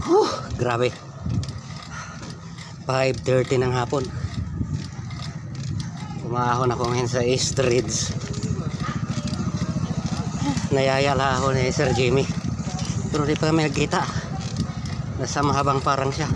Grabe. 5:30 ng hapon. Umahon ako ngayon sa East Ridge. Nayayala ako ni Sir Jimmy. Pero di pa kami nagkita. Nasa mahabang parang siya.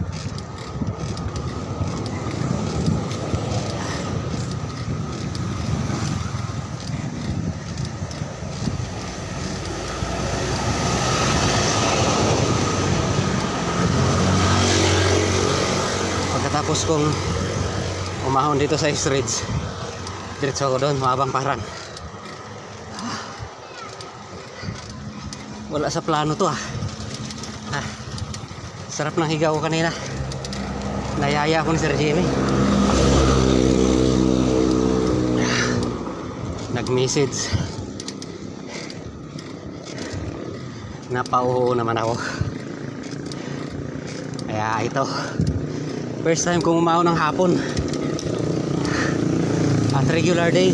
Pagkatapos kong umahon dito sa East Ridge, diretso ako doon, mahabang parang. Wala sa plano to sarap ng higa ko kanina. Nayaya ako ni Sir Jimmy. Nag-message. Napauho naman ako. Kaya ito, first time kong umahon ng hapon at regular day.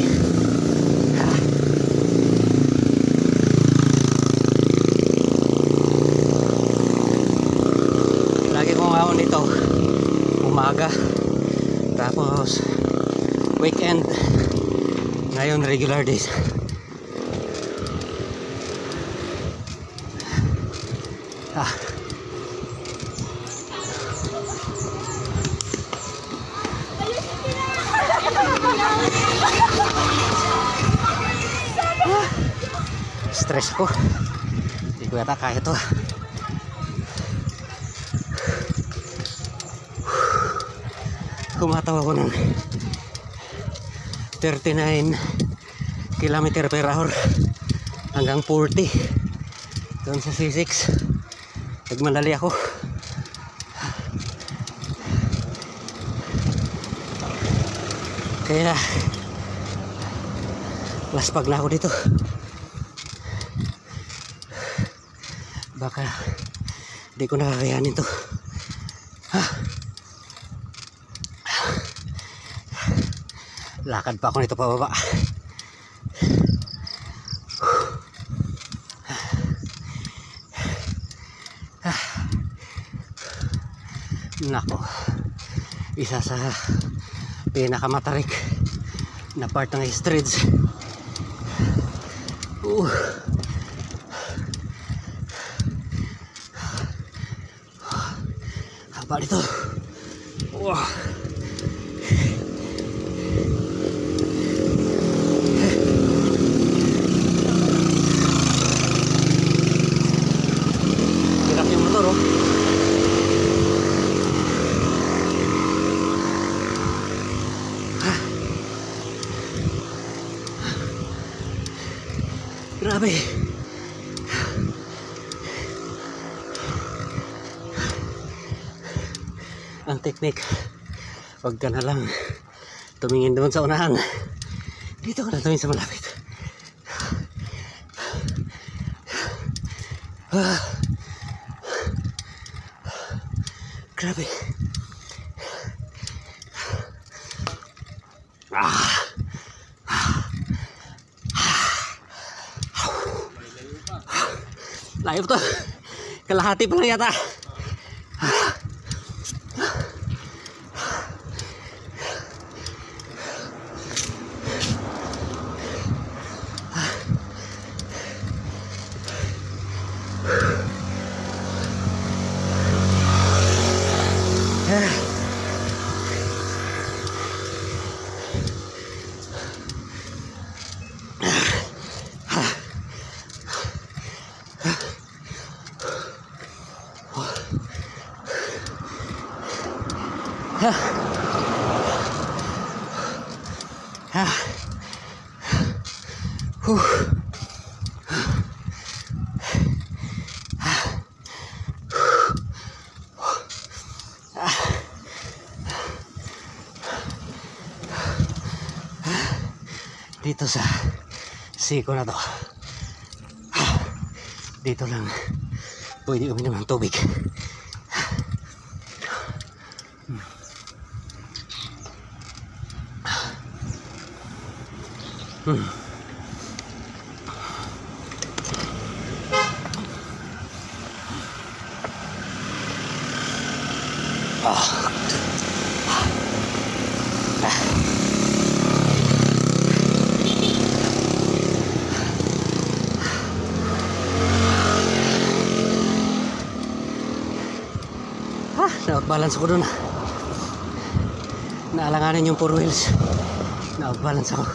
Lagi kong umahon dito umaga, tapos weekend. Ngayon regular days. Stress ko. Hindi ko yata kaya ito. Kumatawa ko ng 39 km per hour hanggang 40 doon sa C6. Nagmadali ako. Kaya laspag na ako dito. Baka di ko nakakayanin to. Lakad pa ako nito pababa. Nako, isa sa pinakamatarik na part ng East Ridge. Haba dito. Hirap yung motor, oh. Grabe. Ang technique, wag ka na lang tumingin doon sa unahan. Dito ka na tumingin sa malapit. Grabe. Layo to. Kalahati pa lang yata. Dito sa siko na to, dito lang pwede uminom ng tubig. Ah. Na-balance ako dun. Naalanganin yung 4 wheels. Na-balance ako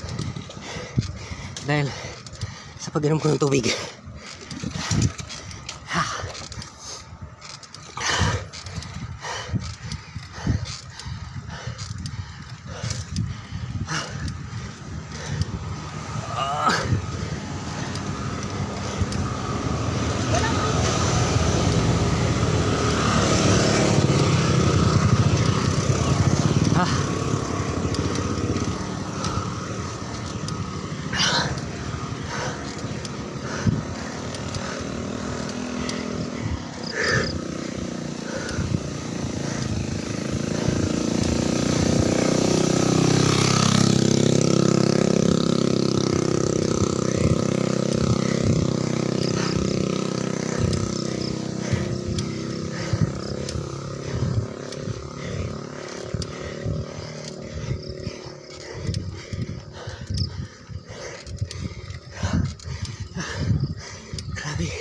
dahil sa pag-inom ko ng tubig. Grabe.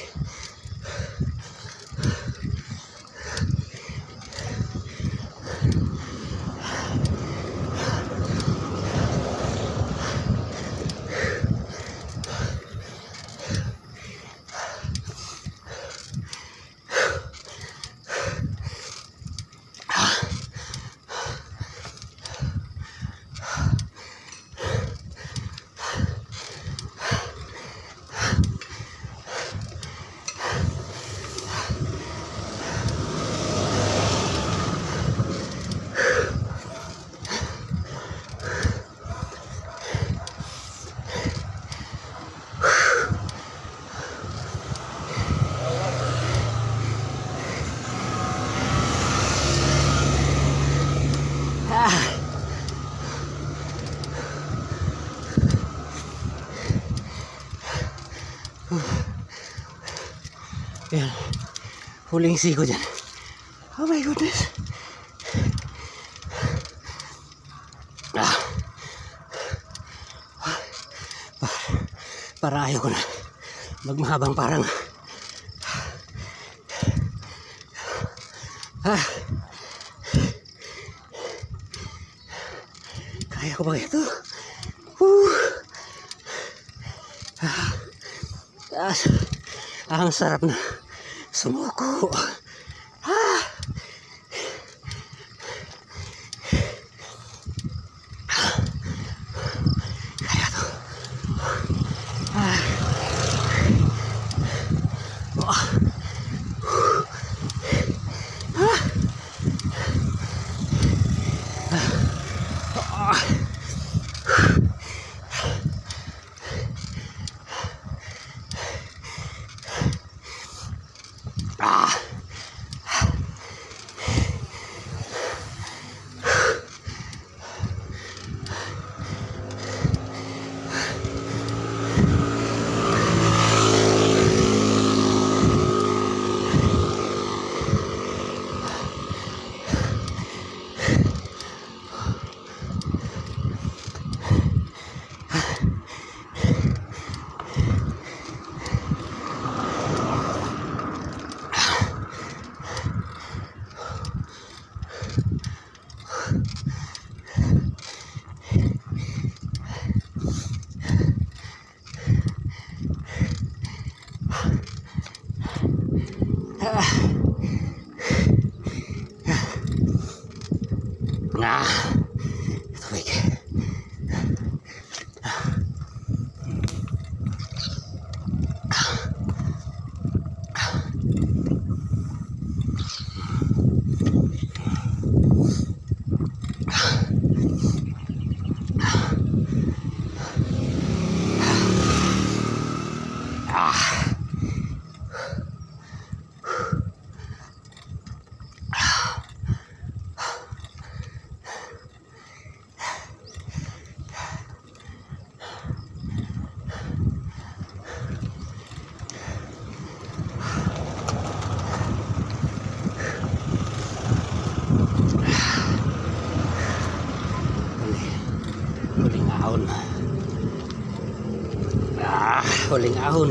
Yan. Huling siko dyan. Oh my goodness. Para ayaw ko na magmahabang parang kaya ko ba ito? Ang sarap na sumuko. Kaya to. Tubig. Huling ahon.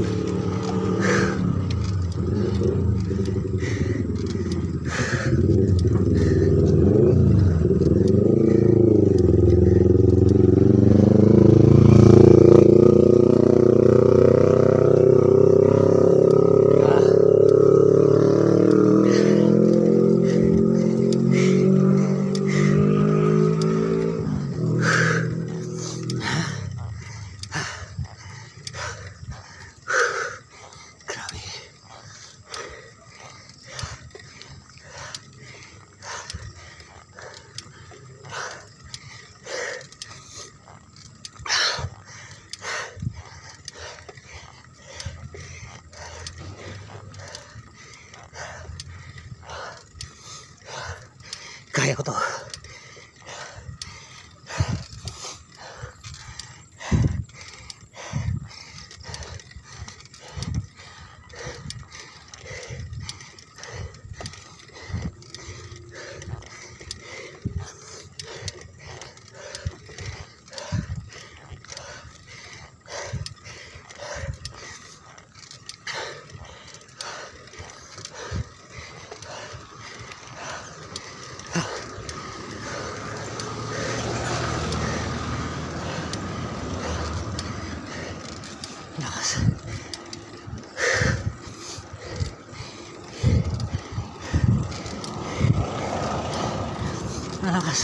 Kaya ko to. Lakas. Malakas.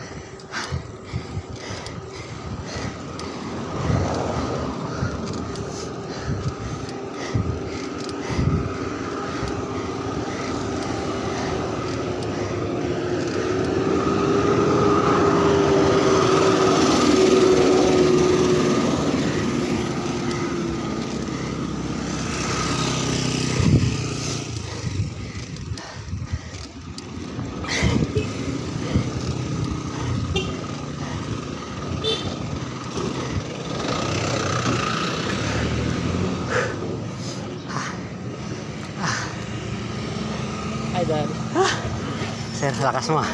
Hi, Dad. Sir, lakas mo.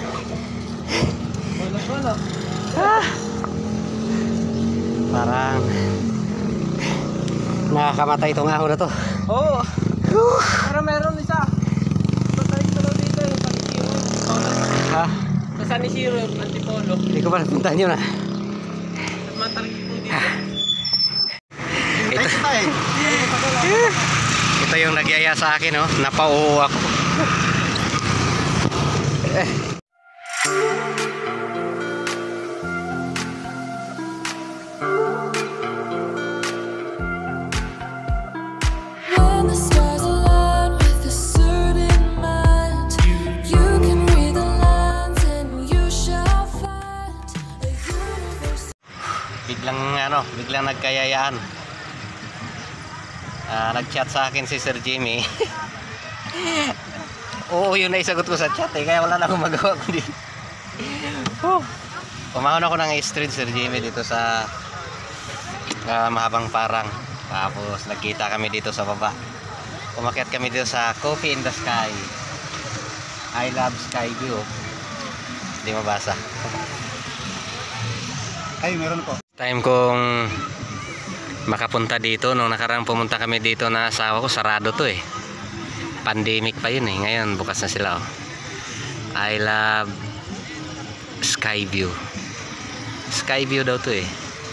Wala. Parang nakakamatay itong ahon na to. Oo. Pero meron isa. Tatalik-talo dito yung San Isidro. Ha? Sa San Isidro, Antipolo. Hindi ko pa napuntahan yun ah. At matalik po dito. Ito yung nagyaya sa akin, oh. Napauuwa ako. When the stars align with a certain mind, you can read the lines and you shall find a universe. Biglang nagkayayaan. Nag-chat sa akin si Sir Jimmy. Oo, yun na isagot ko sa chat eh, kaya wala na akong magawa kundi. Pumahon ako ng street, Sir Jimmy, dito sa Mahabang Parang. Tapos nagkita kami dito sa baba. Umakyat kami dito sa Coffee in the Sky. I love sky view. Hindi mabasa. Ay, meron po. Time kong makapunta dito, nung nakarang pumunta kami dito na asawa ko, sarado to eh. Pandemic pa yun eh. Ngayon bukas na sila, oh. I love sky view. Sky view daw to eh.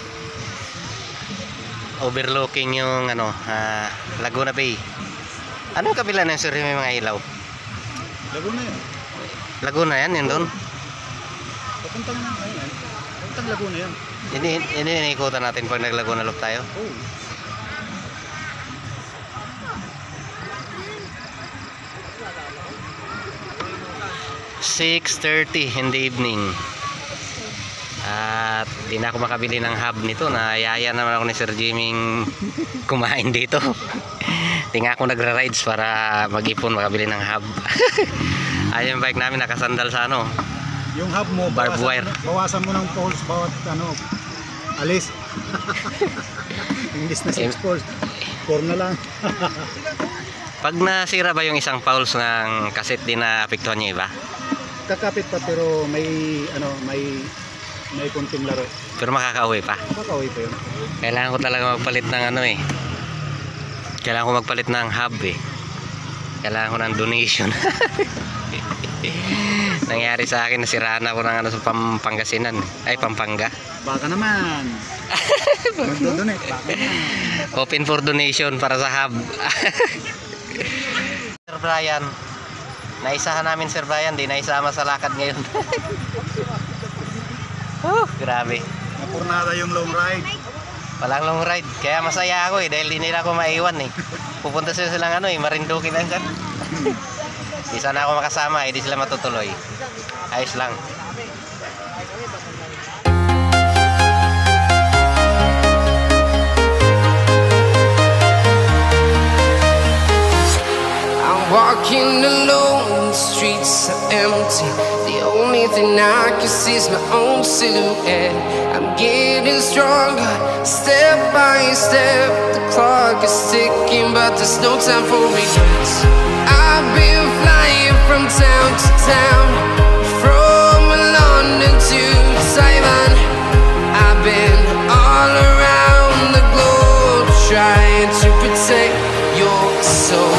Overlooking yung Laguna Bay. Anong kabila ng Sir, may mga ilaw? Laguna yan. Laguna yan, yun doon. Papuntang yan. Papuntang Laguna yan. Ini ikutan natin pag nag-Laguna Loop tayo. Oh. "6:30 in the evening." At di na ako makabili ng hub nito. Nayaya naman ako ni Sir Jimmy kumain dito. Di nga ako nagra-rides para mag-ipon makabili ng hub. Ayun yung bike namin nakasandal sa Yung hub mo, barbed wire. bawasan mo ng poles bawat alis. Imbis na 6 poles, 4 na lang. Pag nasira ba yung isang pulse ng kaset, di na apektuhan yung iba? Kakapit pa pero may kunting laro. Pero makakauwi pa. Makakauwi pa yun. Kailangan ko talaga magpalit ng Kailangan ko magpalit ng hub eh. Kailangan ko ng donation. Nangyari sa akin, nasiraan ako ng ano sa Pangasinan. Ay, Pampanga. Baka naman. Magdodonate. Baka naman. Open for donation para sa hub. Sir Brian, naisahan namin Sir Brian, di naisama sa lakad ngayon. Grabe. Napurnada yung long ride. Walang long ride, kaya masaya ako eh dahil di nila ako maiwan eh. Pupunta sila silang ano eh, Marinduque lang dyan. Di sana ako makasama eh, di sila matutuloy. Ayos lang. I'm walking alone, the streets are empty. The only thing I can see is my own silhouette. I'm getting stronger, step by step. The clock is ticking, but there's no time for regrets. I've been flying from town to town, from London to Taiwan. I've been all around the globe, trying to protect your soul.